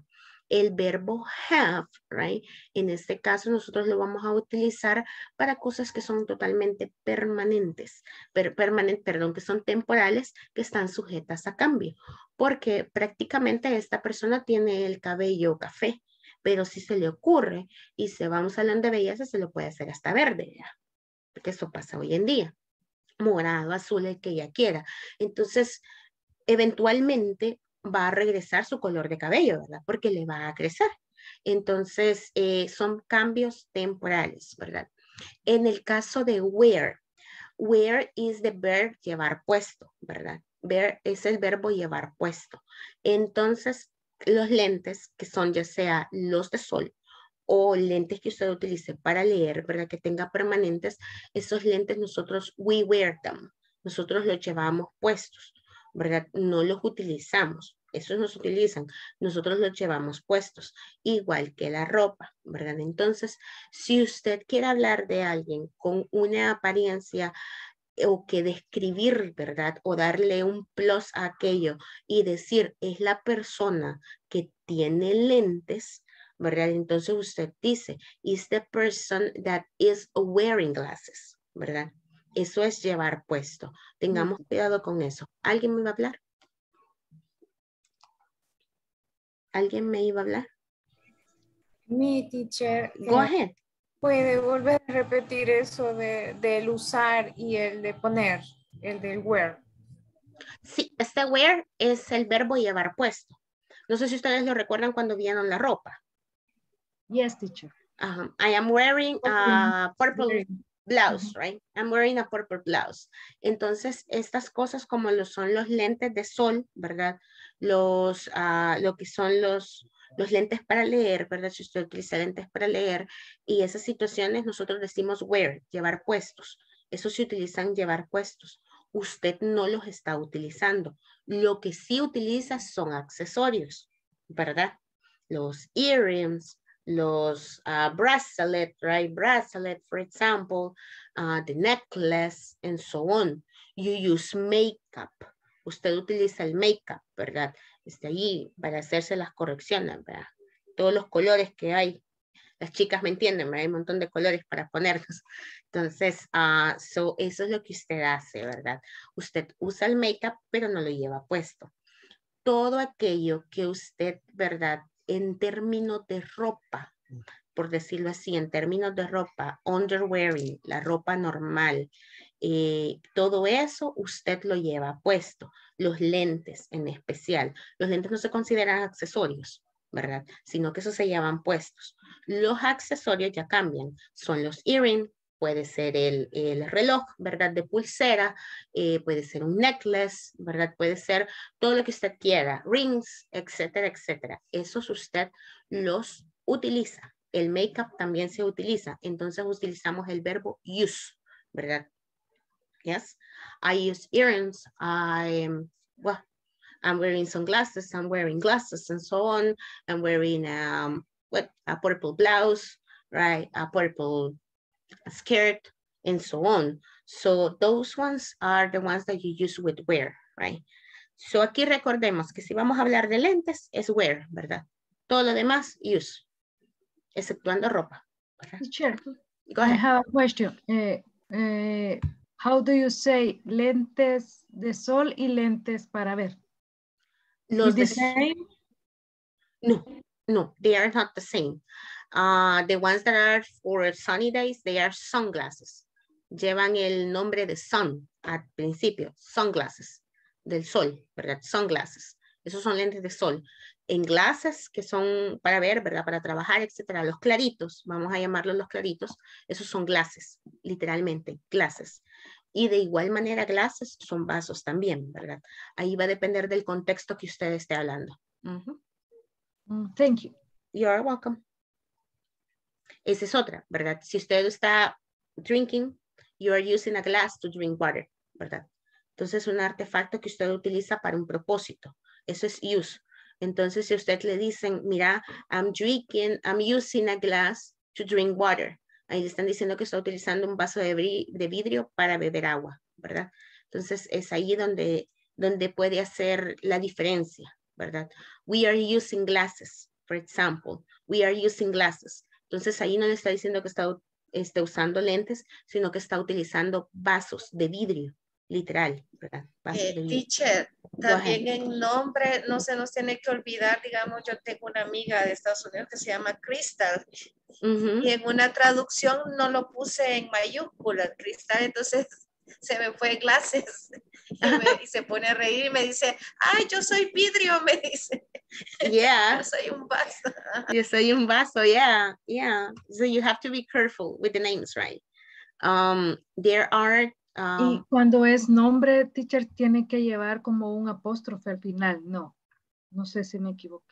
El verbo have, right? En este caso nosotros lo vamos a utilizar para cosas que son totalmente permanentes, que son temporales, que están sujetas a cambio. Porque prácticamente esta persona tiene el cabello café, pero si se le ocurre y se va a un salón de belleza, se lo puede hacer hasta verde, ¿ya? Porque eso pasa hoy en día. Morado, azul, el que ella quiera. Entonces, eventualmente va a regresar su color de cabello, ¿verdad? Porque le va a crecer. Entonces, son cambios temporales, ¿verdad? En el caso de wear is the verb llevar puesto, ¿verdad? Wear es el verbo llevar puesto. Entonces, los lentes, que son ya sea los de sol o lentes que usted utilice para leer, ¿verdad? Que tenga permanentes, esos lentes nosotros, we wear them. Nosotros los llevamos puestos, ¿verdad? No los utilizamos. Esos nos utilizan. Nosotros los llevamos puestos. Igual que la ropa, ¿verdad? Entonces, si usted quiere hablar de alguien con una apariencia o que describir, ¿verdad? O darle un plus a aquello y decir, es la persona que tiene lentes, ¿verdad? Entonces usted dice, is the person that is wearing glasses, ¿verdad? Eso es llevar puesto. Tengamos cuidado con eso. ¿Alguien me va a hablar? ¿Alguien me iba a hablar? Mi teacher. Go ahead. ¿Puede volver a repetir eso del usar y el de poner, el del wear? Sí, este wear es el verbo llevar puesto. No sé si ustedes lo recuerdan cuando vieron la ropa. Yes, teacher. I am wearing a purple blouse, right? I'm wearing a purple blouse. Entonces, estas cosas como son los lentes de sol, ¿verdad? Lo que son los lentes para leer, ¿verdad? Si usted utiliza lentes para leer y esas situaciones nosotros decimos wear, llevar puestos. Eso se utilizan llevar puestos. Usted no los está utilizando. Lo que sí utiliza son accesorios, ¿verdad? Los earrings, los bracelet, right? Bracelet, for example, the necklace, and so on. You use makeup. Usted utiliza el makeup, ¿verdad? Está allí para hacerse las correcciones, ¿verdad? Todos los colores que hay. Las chicas me entienden, ¿verdad? Hay un montón de colores para ponerlos. Entonces, eso es lo que usted hace, ¿verdad? Usted usa el makeup, pero no lo lleva puesto. Todo aquello que usted, ¿verdad? En términos de ropa, por decirlo así, en términos de ropa, underwearing, la ropa normal, todo eso usted lo lleva puesto. Los lentes en especial. Los lentes no se consideran accesorios, ¿verdad? Sino que esos se llevan puestos. Los accesorios ya cambian. Son los earrings, puede ser el reloj, ¿verdad? De pulsera, puede ser un necklace, ¿verdad? Puede ser todo lo que usted quiera, rings, etcétera, etcétera. Esos usted los utiliza. El make-up también se utiliza. Entonces utilizamos el verbo use, ¿verdad? Yes. I use earrings. I'm wearing sunglasses. I'm wearing glasses and so on. I'm wearing a purple blouse, right? A purple skirt and so on. So those ones are the ones that you use with wear, right? So aquí recordemos que si vamos a hablar de lentes es wear, ¿verdad? Todo lo demás use, exceptuando ropa. Teacher, go ahead. I have a question. How do you say lentes de sol y lentes para ver? Los the same? No, they are not the same. The ones that are for sunny days, they are sunglasses. Llevan el nombre de sun al principio, sunglasses, del sol, ¿verdad? Sunglasses. Esos son lentes de sol. En glasses, que son para ver, ¿verdad? Para trabajar, etcétera. Los claritos, vamos a llamarlos los claritos, esos son glasses, literalmente, glasses. Y de igual manera, glasses son vasos también, ¿verdad? Ahí va a depender del contexto que usted esté hablando. Thank you. You're welcome. Esa es otra, ¿verdad? Si usted está drinking, you are using a glass to drink water, ¿verdad? Entonces, un artefacto que usted utiliza para un propósito. Eso es use. Entonces, si usted le dicen, mira, I'm using a glass to drink water. Ahí le están diciendo que está utilizando un vaso de vidrio para beber agua, ¿verdad? Entonces, es ahí donde puede hacer la diferencia, ¿verdad? We are using glasses For example, we are using glasses. Entonces ahí no le está diciendo que está usando lentes, sino que está utilizando vasos de vidrio, literal, ¿verdad? Vasos de vidrio. Teacher, también en nombre no se nos tiene que olvidar, digamos, yo tengo una amiga de Estados Unidos que se llama Crystal, y en una traducción no lo puse en mayúscula, Crystal, entonces se me fue glasses y se pone a reír y me dice, ay, yo soy vidrio, me dice. Yeah. Yo soy un vaso. Yo soy un vaso, yeah, yeah. So you have to be careful with the names, right? There are... y cuando es nombre, teacher, tiene que llevar como un apóstrofe al final, no. No sé si me equivoco.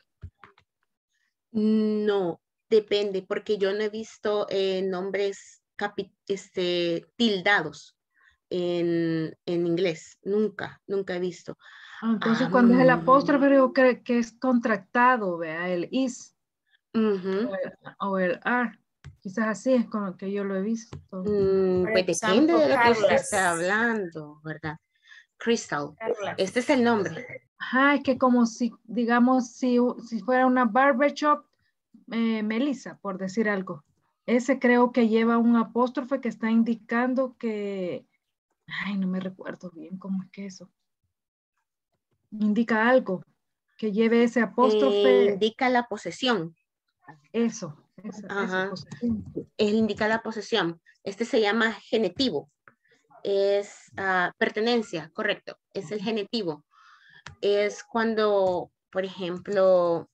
No, depende, porque yo no he visto nombres tildados en inglés, nunca he visto. Entonces cuando es el apóstrofe, digo que es contractado, vea, el is o el are. Quizás así es con lo que yo lo he visto. Pues depende de lo que usted esté hablando, ¿verdad? Crystal, este es el nombre. Ajá, es que como si, digamos, si fuera una barbershop, Melissa, por decir algo. Ese creo que lleva un apóstrofe que está indicando que, ay, no me recuerdo bien cómo es que eso. Indica algo que lleve ese apóstrofe. Indica la posesión. Eso, posesión. Indica la posesión. Este se llama genitivo. Es pertenencia, correcto. Es el genitivo. Es cuando, por ejemplo,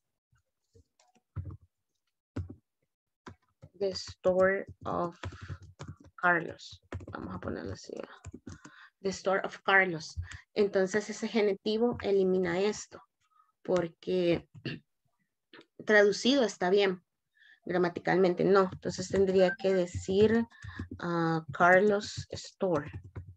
the store of Carlos. Vamos a ponerlo así. The store of Carlos. Entonces ese genitivo elimina esto. Porque traducido está bien. Gramaticalmente no. Entonces tendría que decir Carlos Store.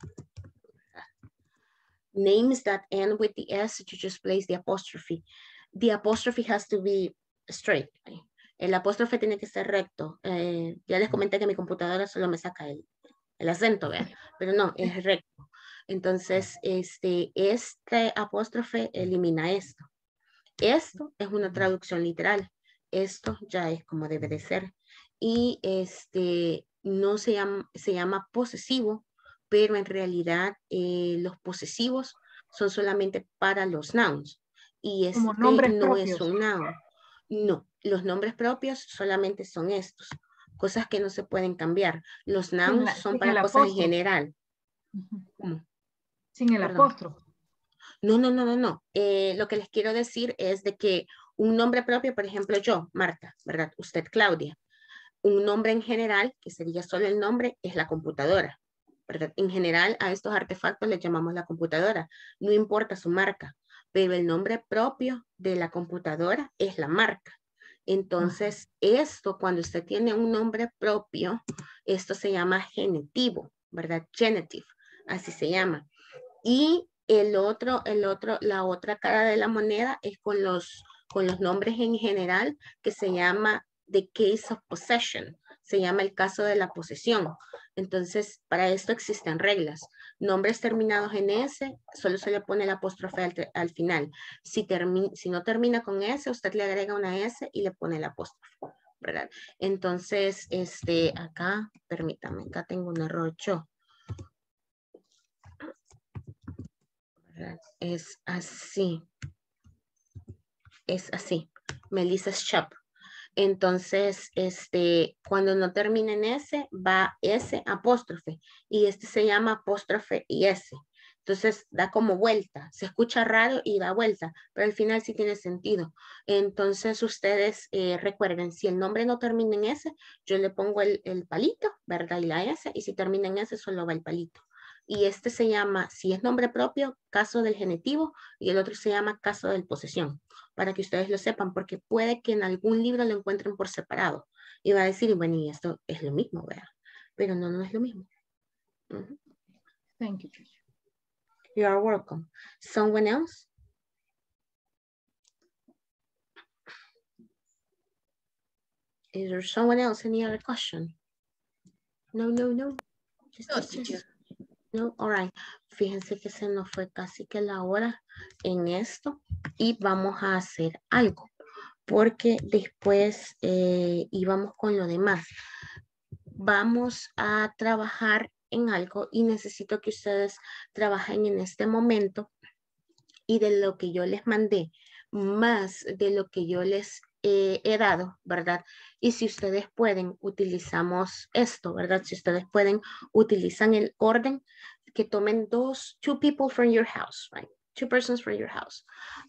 Names that end with the S, you just place the apostrophe. The apostrophe has to be straight. El apóstrofe tiene que ser recto. Ya les comenté que mi computadora solo me saca el acento, ¿verdad? Pero no, es recto. Entonces, este apóstrofe elimina esto. Esto es una traducción literal. Esto ya es como debe de ser. Y no se llama posesivo, pero en realidad los posesivos son solamente para los nouns. Y este no es un noun. No, los nombres propios solamente son estos. Cosas que no se pueden cambiar. Los nouns son para cosas en general. ¿Cómo? Sin el apóstrofe. No. Lo que les quiero decir es de que un nombre propio, por ejemplo, yo, Marta, ¿verdad? Usted, Claudia. Un nombre en general, que sería solo el nombre, es la computadora, ¿verdad? En general, a estos artefactos les llamamos la computadora. No importa su marca, pero el nombre propio de la computadora es la marca. Entonces, esto, cuando usted tiene un nombre propio, esto se llama genitivo, ¿verdad? Genitive, así se llama. Y la otra cara de la moneda es con los nombres en general, que se llama the case of possession, se llama el caso de la posesión. Entonces, para esto existen reglas. Nombres terminados en S, solo se le pone el apóstrofe al final. Si no termina con S, usted le agrega una S y le pone el apóstrofe, ¿verdad? Entonces, acá, permítame, acá tengo un error yo. Es así. Es así. Melissa's shop. Entonces, cuando no termina en S, va S apóstrofe. Y se llama apóstrofe y S. Entonces, da como vuelta. Se escucha raro y da vuelta. Pero al final sí tiene sentido. Entonces, ustedes recuerden, si el nombre no termina en S, yo le pongo el palito, ¿verdad? Y la S. Y si termina en S, solo va el palito. Y se llama, si es nombre propio, caso del genitivo, y el otro se llama caso de posesión, para que ustedes lo sepan, porque puede que en algún libro lo encuentren por separado. Y va a decir, bueno, y esto es lo mismo, ¿verdad? Pero no es lo mismo. Thank you, teacher. You are welcome. Someone else? Is there someone else? Any other question? No. Just teacher. No, all right. Fíjense que se nos fue casi que la hora en esto y vamos a hacer algo. porque después íbamos con lo demás. Vamos a trabajar en algo y necesito que ustedes trabajen en este momento y de lo que yo les mandé, más de lo que yo les he dado, ¿verdad? Y si ustedes pueden, utilizamos esto, ¿verdad? Si ustedes pueden, utilizan el orden que tomen two people from your house, right? Two persons from your house.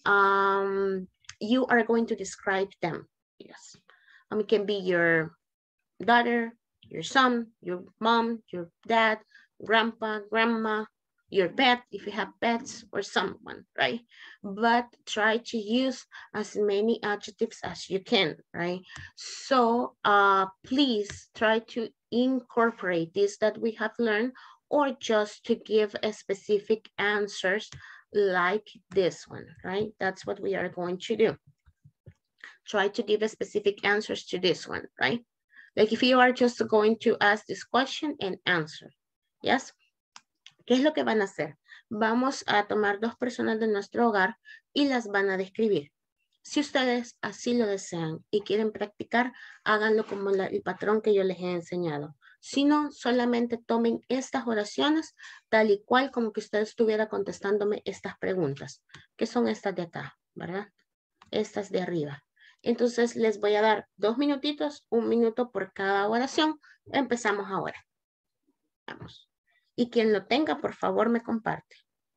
You are going to describe them. Yes. It can be your daughter, your son, your mom, your dad, grandpa, grandma, your pet, if you have pets, or someone, right? But try to use as many adjectives as you can, right? So please try to incorporate this that we have learned, or just to give a specific answers like this one, right? That's what we are going to do. Try to give a specific answers to this one, right? Like if you are just going to ask this question and answer, yes? ¿Qué es lo que van a hacer? Vamos a tomar dos personas de nuestro hogar y las van a describir. Si ustedes así lo desean y quieren practicar, háganlo como el patrón que yo les he enseñado. Si no, solamente tomen estas oraciones tal y cual como que usted estuviera contestándome estas preguntas, que son estas de acá, ¿verdad? Estas de arriba. Entonces les voy a dar 2 minutitos, 1 minuto por cada oración. Empezamos ahora. Vamos. Y quien lo tenga, por favor, me comparte.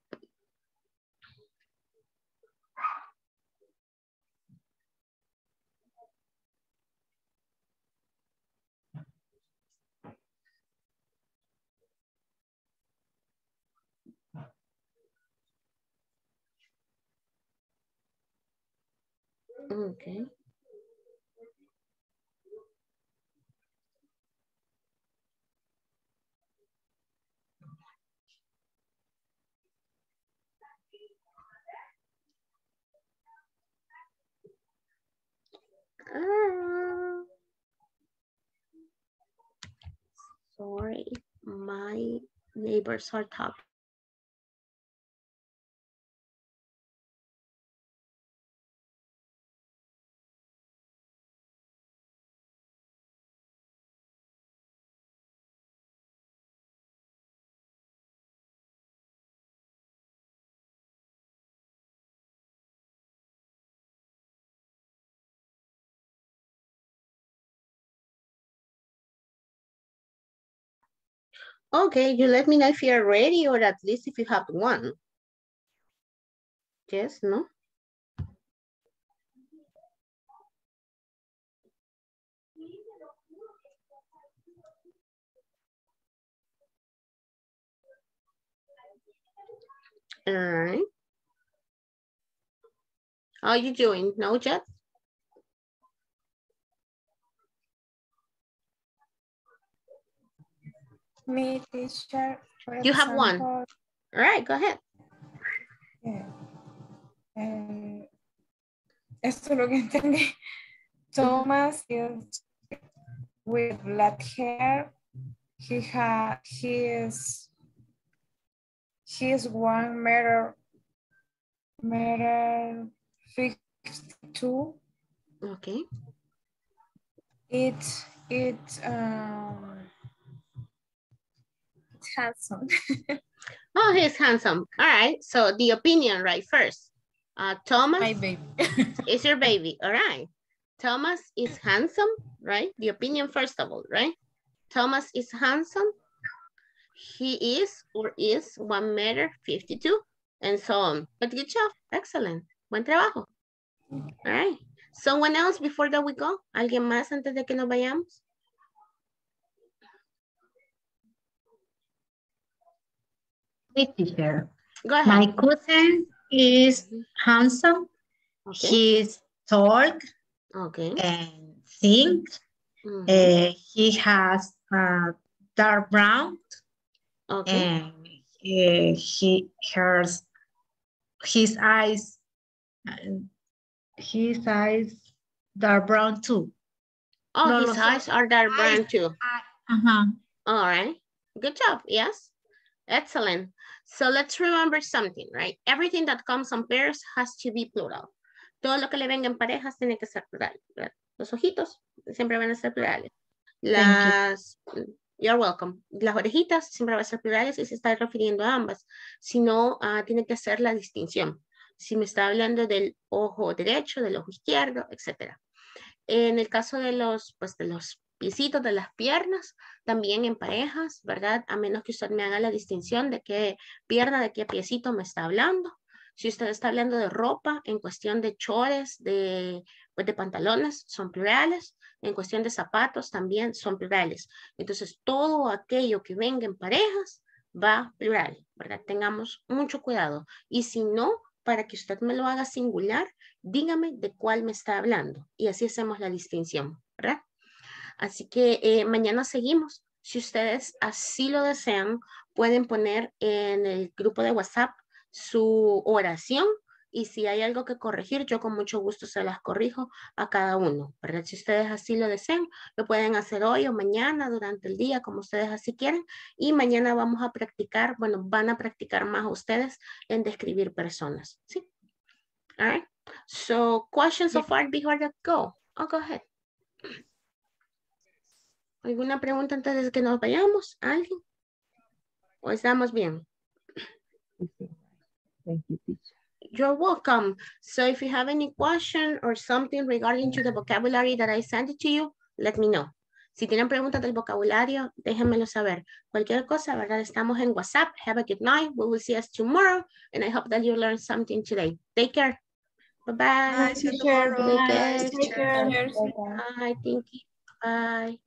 Okay. Sorry, my neighbors are talking. Okay, you let me know if you're ready or at least if you have one. Yes, no? All right. How are you doing? No, Jeff? Me, teacher. You have one. All right, go ahead. Esto es lo que entendí. Thomas is with black hair. He is 1.52 meters. Okay. It's handsome. Oh, he's handsome. All right. So the opinion, right? First, Thomas. My baby. Is your baby. All right. Thomas is handsome, right? The opinion first of all, right? Thomas is handsome. He is or is 1.52 meters and so on. But good job. Excellent. Buen trabajo. All right. Someone else before that we go? ¿Alguien más antes de que nos vayamos? Teacher. Go ahead. My cousin is handsome. Okay. He's tall. Okay. And thin. He has dark brown. Okay. And his eyes dark brown too. Oh, his eyes are dark brown too. All right. Good job. Yes. Excellent. So let's remember something, right? Everything that comes on pairs has to be plural. Todo lo que le venga en parejas tiene que ser plural, ¿verdad? Los ojitos siempre van a ser plurales. You're welcome. Las orejitas siempre van a ser plurales y se está refiriendo a ambas. Si no, tiene que hacer la distinción. Si me está hablando del ojo derecho, del ojo izquierdo, etc. En el caso de los piecitos, de las piernas, también en parejas, ¿verdad? A menos que usted me haga la distinción de qué pierna, de qué piecito me está hablando. Si usted está hablando de ropa, en cuestión de chores, de pantalones, son plurales. En cuestión de zapatos, también son plurales. Entonces, todo aquello que venga en parejas va plural, ¿verdad? Tengamos mucho cuidado. Y si no, para que usted me lo haga singular, dígame de cuál me está hablando. Y así hacemos la distinción, ¿verdad? Así que mañana seguimos. Si ustedes así lo desean, pueden poner en el grupo de WhatsApp su oración y si hay algo que corregir, yo con mucho gusto se las corrijo a cada uno, ¿verdad? Si ustedes así lo desean, lo pueden hacer hoy o mañana, durante el día, como ustedes así quieren. Y mañana vamos a practicar, bueno, van a practicar más ustedes en describir personas, ¿sí? All right. So, questions so far before I go? Oh, go ahead. ¿Alguna pregunta antes de que nos vayamos? ¿Alguien? ¿O estamos bien? Thank you, teacher. You're welcome. So if you have any question or something regarding to the vocabulary that I sent it to you, let me know. Si tienen preguntas del vocabulario, déjenmelo saber. Cualquier cosa, ¿verdad? Estamos en WhatsApp. Have a good night. We will see us tomorrow. And I hope that you learned something today. Take care. Bye-bye. Bye. See you tomorrow. Bye. Take care. Bye. Thank you. Bye.